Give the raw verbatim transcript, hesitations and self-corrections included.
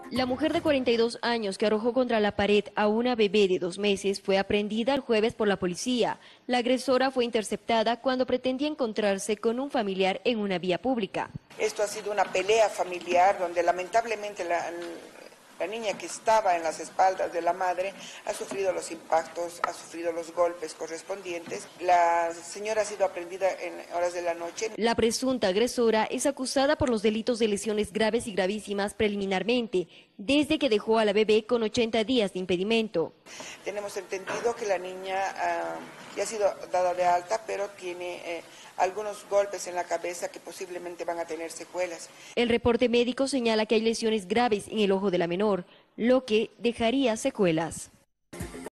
La mujer de cuarenta y dos años que arrojó contra la pared a una bebé de dos meses fue aprehendida el jueves por la policía. La agresora fue interceptada cuando pretendía encontrarse con un familiar en una vía pública. Esto ha sido una pelea familiar donde lamentablemente la, la niña que estaba en las espaldas de la madre ha sufrido los impactos, ha sufrido los golpes correspondientes. La señora ha sido aprehendida en horas de la noche. La presunta agresora es acusada por los delitos de lesiones graves y gravísimas preliminarmente, desde que dejó a la bebé con ochenta días de impedimento. Tenemos entendido que la niña uh, ya ha sido dada de alta, pero tiene eh, algunos golpes en la cabeza que posiblemente van a tener secuelas. El reporte médico señala que hay lesiones graves en el ojo de la menor, lo que dejaría secuelas.